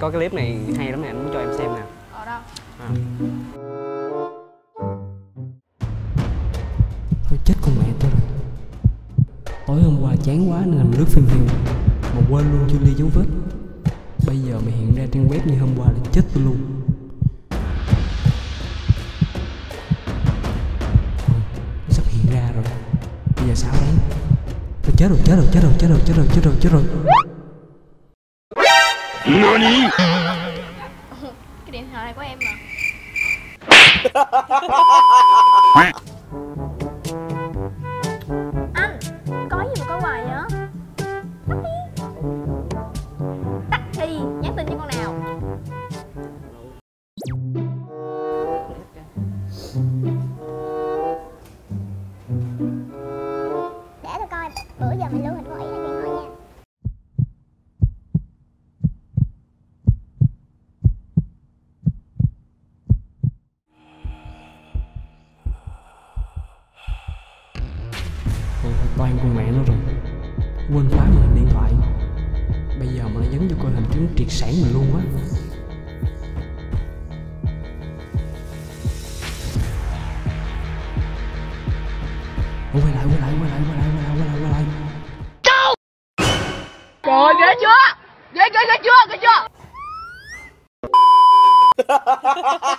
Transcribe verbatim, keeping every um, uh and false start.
có cái clip này hay lắm nè, anh muốn cho em xem nè. Ở đâu? À. Thôi chết con mẹ tôi rồi. Tối hôm qua chán quá nên làm lướt phim hiền mà quên luôn chưa ly dấu vết. Bây giờ mày hiện ra trang web như hôm qua là chết tôi luôn. Thôi, nó sắp hiện ra rồi. Bây giờ sao đấy? Tôi chết rồi, chết rồi, chết rồi, chết rồi, chết rồi, chết rồi, chết rồi. Nani? Cái điện thoại này của em mà. Anh, có gì mà có hoài vậy? Tắt đi, nhắn tin cho con nào. Để tôi coi, bữa giờ mày lưu hình có ý là điện thoại nha. Toan con mẹ nó rồi. Quên khóa màn hình điện thoại. Bây giờ mà nó nhấn vô coi hình chứng triệt sản mình luôn á. Quay lại, quay lại, quay lại, quay lại, quay lại, quay lại, quay lại. Trời, ghê chưa? Ghê ghê ghê chưa? Ghê chưa?